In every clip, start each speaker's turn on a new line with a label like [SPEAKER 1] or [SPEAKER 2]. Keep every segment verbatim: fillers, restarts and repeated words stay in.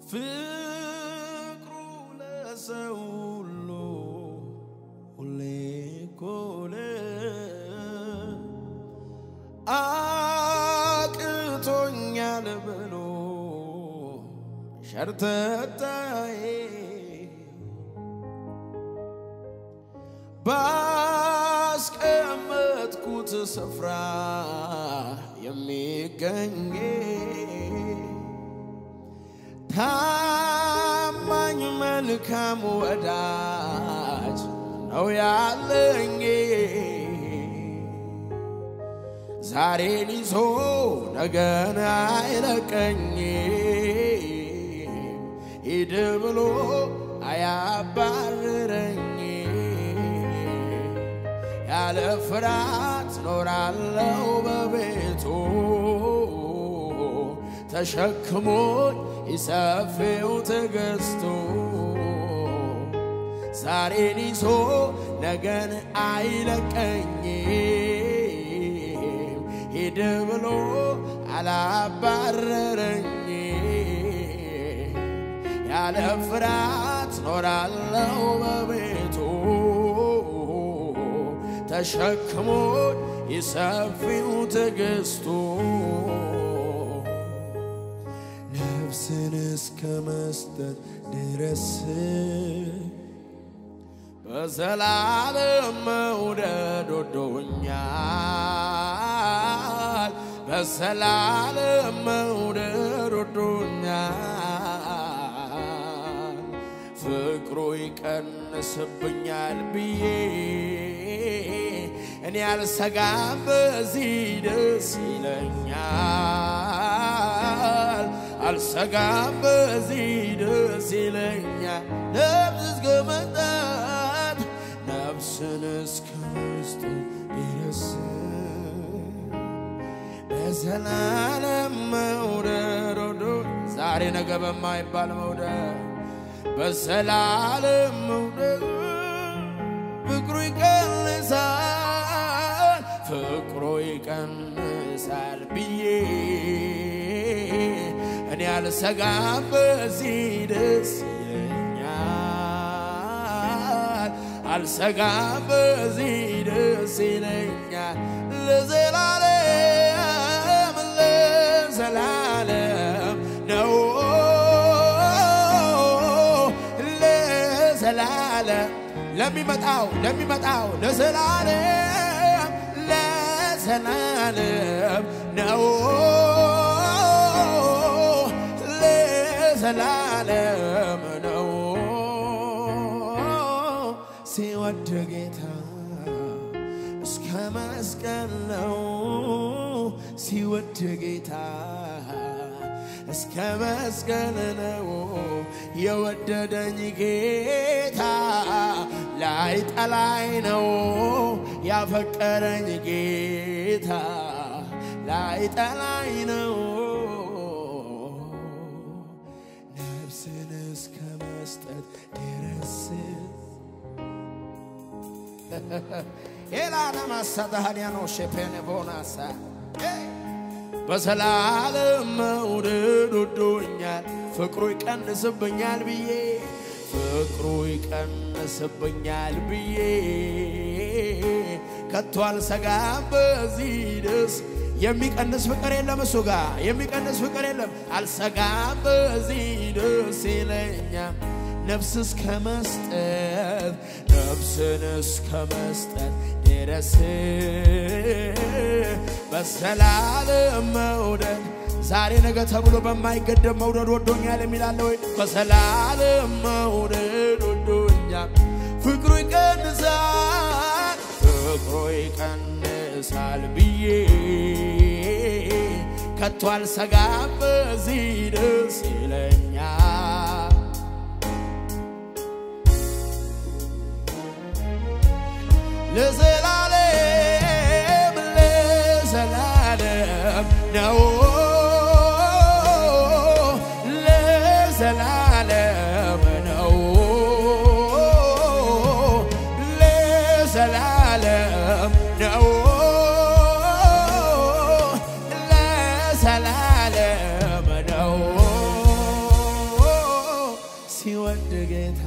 [SPEAKER 1] ፍቅሩ ለሰው ሁሉ ሁሌ ኮለ አቅቶኛል ብሎ ሸርተታዬ ባስቀመጥኩት ስፍራ የሚገኝ ታማኝ መልካም ወዳጅ ነው ያለኝ ዛሬን ይዞ ነገን አይለቀኝ ሂድ ብሎ አያባርረኝ ያለ ፍርሃት ኖራለሁ በቤቱ ተሸክሞኝ ይሰፊው ትዕግስቱ ዛሬን ይዞ ነገን አይለቀኝ ሂድ ብሎ አላባረረኝ ያለ ፍርሃት ኖራለሁ በቤቱ ተሸክሞኝ ይሰፊው ትዕግስቱ ነፍስን እስከ መስጠት ድረስ በዘላለም መውደድ ወዶኛል በዘላለም መውደድ ወዶኛል ፍቅሩ ይቀንስብኛል ብዬ እኔ አልሰጋም በዚህ ደስ ይለኛል አልሰጋም በዚህ ደስ ይለኛል ነፍስ እስከ መስጠት ነፍስን እስከ መስጠት ድረስ በዘላለም መውደድ ወዶኛል ዛሬ ነገ በማይባል መውደድ በዘላለም መውደድ ፍቅሩ ይቀንሳል ፍቅሩ ይቀንሳል ብዬ እኔ አልሰጋም በዚህ ደስ ይለኛል አልሰጋም በዚህ ደስ ይለኛል ለዘላለም ለዘላለም ነው ለዘላለም ለሚመጣው ለሚመጣው ለዘላለም ለዘላለም ነው ለዘላለም ነው ሲወድ ጌታ እስከ መስቀል ነው ሲወድ ጌታ እስከ መስቀል ነው የወደደኝ ጌታ ላይ ጠላይ ነው ያፈቀረኝ ጌታ ላይ ጠላይ ነው ነፍስን እስከ መስጠት ድረስ ኤላና ማሳዳሃኒያኖ ሸፔኔ ቦናሳ በዘላለም መውደድ ወዶኛል ፍቅሩ ይቀንስብኛል ብዬ ፍቅሩ ይቀንስብኛል ብዬ ከቶ አልሰጋም በዚህ ደስ የሚቀንስ ፍቅር የለም እሱ ጋር የሚቀንስ ፍቅር የለም አልሰጋም በዚህ ደስ ይለኛል ነፍስ እስከ መስጠት ነፍስን እስከ መስጠት ድረስ በዘላለም መውደድ ዛሬ ነገ ተብሎ በማይገደብ መውደድ ወዶኛል የሚላል ወይ በዘላለም መውደድ ወዶኛል ፍቅሩ ይቀንሳል ፍቅሩ ይቀንሳል ብዬ ከቶ አልሰጋም በዚህ ደስ ይለኛል ለዘላለም ለዘላለም ነው ለዘላለም ነው ለዘላለም ነው ለዘላለም ነው ሲወድ ጌታ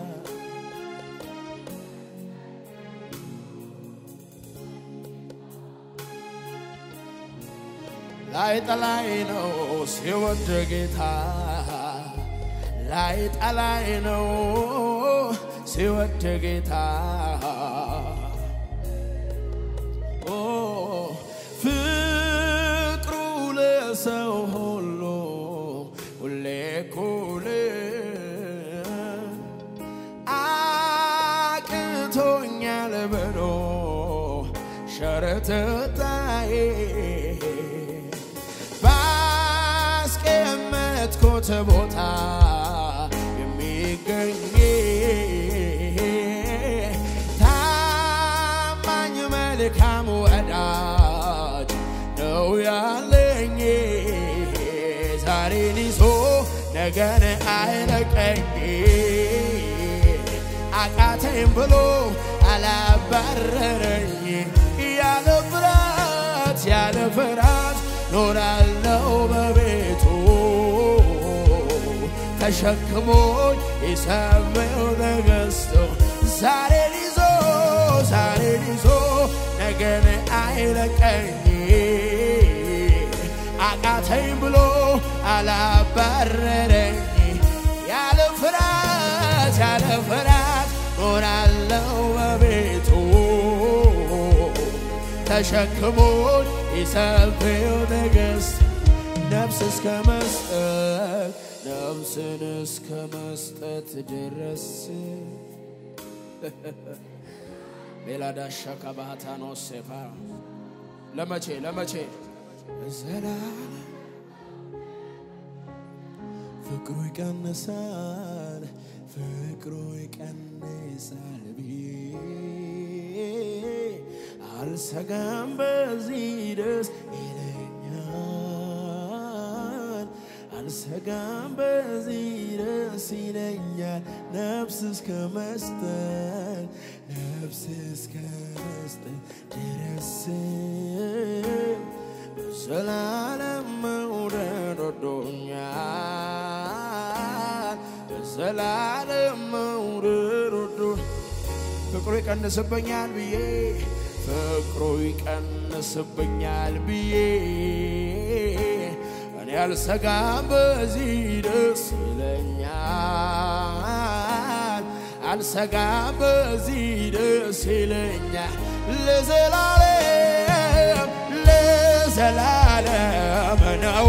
[SPEAKER 1] ላይ ጠላይ ነው ሲወድ ጌታ ላይ ጠላይ ነው ሲወድ ጌታ ኦ ፍቅሩ ለሰው ሁሉ ሁሌ ኩል አቅቶኛል ብሎ ሸረተታዬ ባስቀመጥኩት ቦታ የሚገኝ ታማኝ መልካም ወዳጅ ነው ያለኝ ዛሬን ይዞ ነገን አይለቀኝ አቃተኝ ብሎ አላባረረኝ ያለ ፍርሃት ያለ ፍርሃት ኖራለሁ በቤቱ ተሸክሞኝ ይሰማው ነገስቶ ዛሬን ይዞ ዛሬን ይዞ ነገን አይለቀኝ አቃተኝ ብሎ አላባረረኝ ያለ ፍርሃት ያለ ፍርሃት ኖራለሁ በቤቱ ተሸክሞኝ ይሰማው ነገስቶ ነፍስ እስከ መስጠት ነፍስን እስከ መስጠት ድረስ ሌላዳሻ ከባታኖ ሴፋ ለመቼ ለመቼ ዘላለም ፍቅሩ ይቀንሳል ፍቅሩ ይቀንሳል አልሰጋም በዚህ ደስ ይለኛል አልሰጋም በዚህ ደስ ይለኛል ነፍስ እስከ መስጠት ነፍስ እስከ መስጠት ድረስ በዘላለም መውደድ ወዶኛል በዘላለም መውደድ ወዶኛል ፍቅሩ ይቀንስብኛል ብዬ ፍቅሩ ይቀንስብኛል ብዬ እኔ አልሰጋም በዚህ ደስ ይለኛል አልሰጋም በዚህ ደስ ይለኛል ለዘላለም ለዘላለም ነው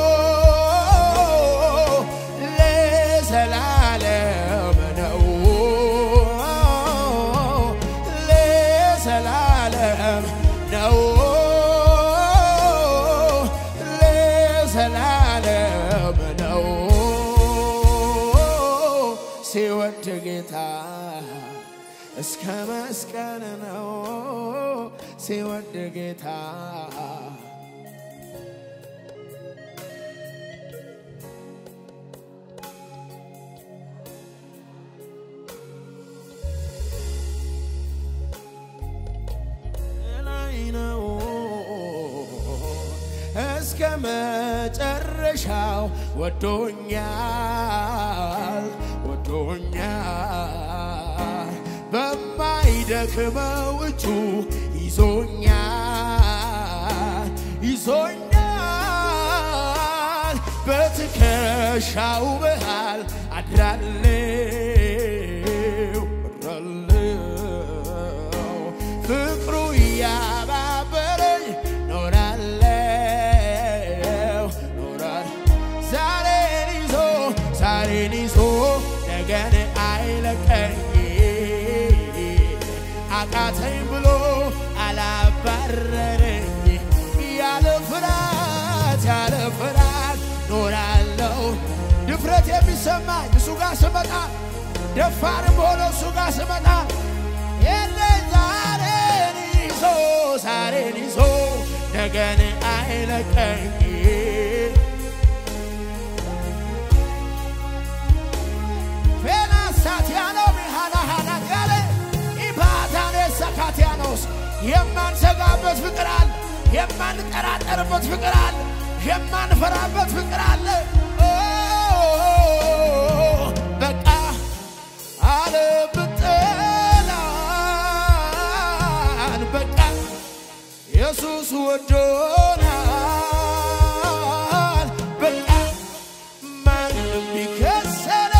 [SPEAKER 1] ለዘላለም ነው ለዘላለም ነው ለዘላለም ነው ሲወድ ጌታ እስከ መስቀል ነው ሲወድ ጌታ እስከ መጨረሻው ወዶኛል ወዶኛል በማይደክመው እጁ ይዞኛል ይዞኛል በትከሻው መሃል አድራለሁ አድራለሁ ፍቅሩ ያባበረኝ ኖራለሁ ኖራለሁ ዛሬን ይዞ ዛሬን ይዞ ነገን አይለቀኝ አቃተኝ ብሎ አላባረረኝ ያለ ፍርሃት ያለ ፍርሃት ኖራለሁ ድፍረት የሚሰማኝ እሱ ጋር ስመጣ ደፋርም ሆኖ እሱ ጋር ስመጣ የለ ዛሬን ይዞ ዛሬን ይዞ ነገን አይለቀኝ ፌናሳቲያኖ ቢሃናሃና ጋለ ኢባታኔ ሰካቲያኖስ የማንሰጋበት ፍቅር አለ የማንጠራጠርበት ፍቅር አለ የማንፈራበት ፍቅር አለ በቃ ይወዶናል በቃ ማንም ቢከሰነ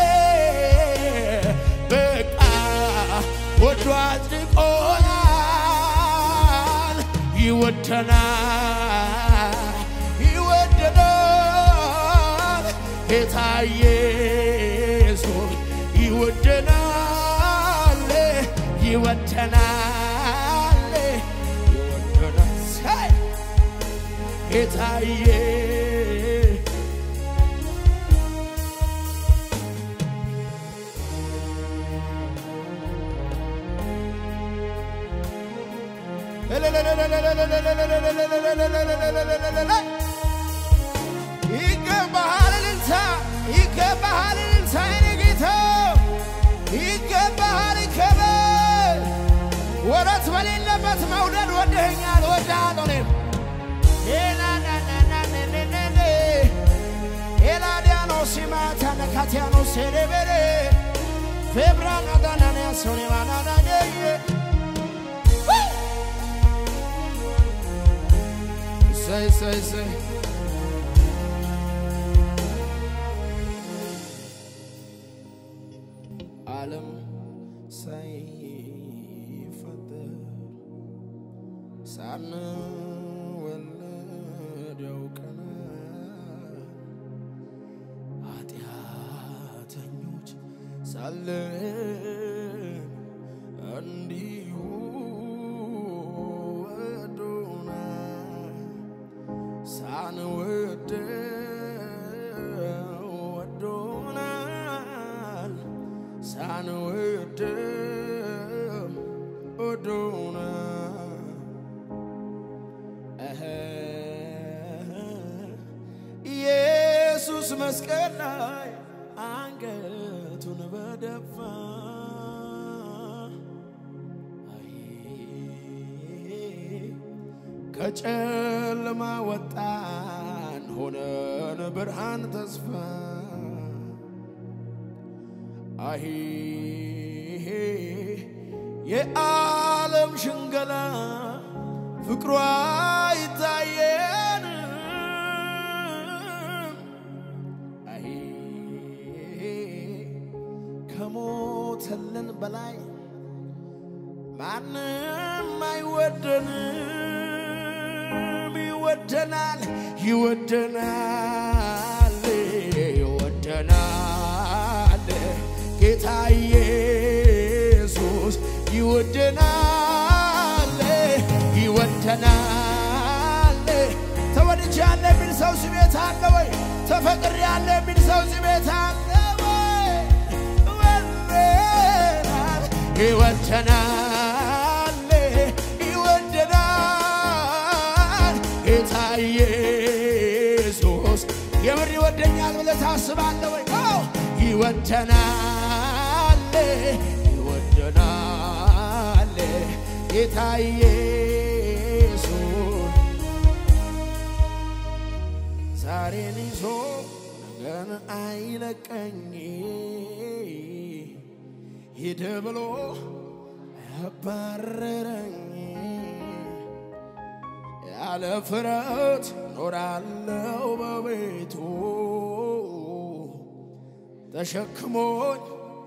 [SPEAKER 1] በቃ ወዶ አጽድቆናል ይወደናል ይወደናል ጌታ ኢየሱስ ይወደናል ይወደናል ይወደናል ጌታ ኢየሱስ ይገባሃል እልልታ ይገባሃል እልልታ የኔ ጌታ ይገባሃል ክብር ወረት በሌለበት መውደድ ወደኸኛል ወዳለሁ እኔም ኤላናናናናናናና ኤላዲያኖ ሲማታ ነካቲያኖ ሴሌቤሬ ፌብራና ዳናንያ ሶኔማናናኔ say say say ዓለም ሳይፈጠር ሳንወለድ ያውቀናል ኃጢአተኞች ሳለን እንዲሁ ሳንወደው ወዶናል ሳንወደው ወዶናል ኢየሱስ መስቀል ላይ አንገቱን በደፋ ከጨለማ ወጣን ሆነን ብርሃን ተስፋ አይ የዓለም ሽንገላ ፍቅሯ ይታየን አይ ከሞተልን በላይ ማንም አይወደንም ይወደናል ይወደናል ይወደናል ጌታ ኢየሱስ ይወደናል ይወደናል ተወድጃለሁ የሚል ሰው ስሜት አለ ወይ ተፈቅሬያለሁ የሚል ሰው ስሜት አለ ወይ ወለናል ይወደናል ይወደናል ጌታ ኢየሱስ የምር ይወደኛል ብለህ ታስባለህ ወይ ይወደናል ይወደናል ጌታ ኢየሱስ ዛሬን ይዞ ነገን አይለቀኝ ሂድ ብሎ ያባረረኝ ያለ ፍርሃት ኖራለሁ በቤቱ ተሸክሞኝ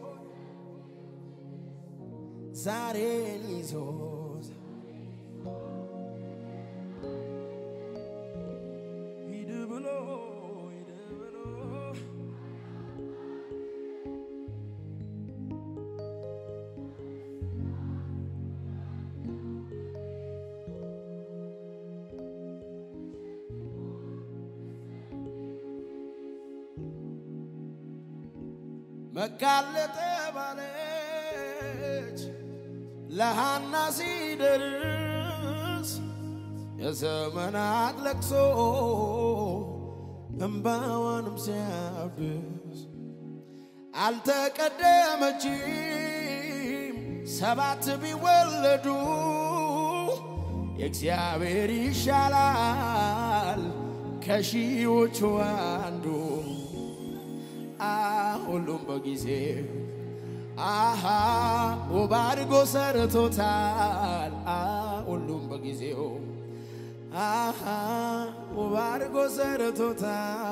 [SPEAKER 1] ዛሬን ይዞ ሂድ ብሎ ሂድ ብሎ መጋለጥ ባለች ለሃና ሲደርስ የዘመናት ለቅሶ እንባዋንም ሲያብስ አልተቀደመችም ሰባት ቢወለዱ የእግዚአብሔር ይሻላል ከሺዎቹ አንዱ ሁሉም በጊዜው አሃ ውብ አድርጎ ሰርቶታል ሁሉም በጊዜው አሃ ወባርጎ ሰርቶታ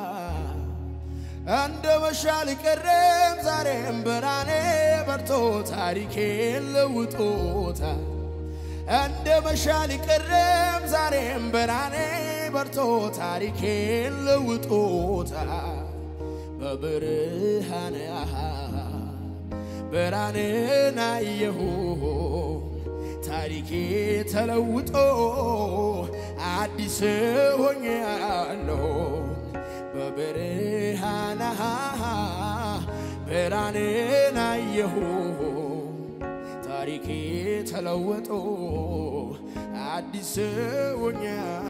[SPEAKER 1] እንደ መሻል ይቀርም ዛሬም ብርሃኔ በርቶ ታሪኬን ለውጦታ እንደ መሻል ይቀርም ዛሬም ብርሃኔ በርቶ ታሪኬን ለውጦታ በብርሃኔ አሃ ብርሃኔን አየሁ ታሪኬ ተለውጦ አዲስ ሆኛለሁ በብርሃኔ ብርሃኔን አየሁ ታሪኬ ተለውጦ አዲስ ሆኛለሁ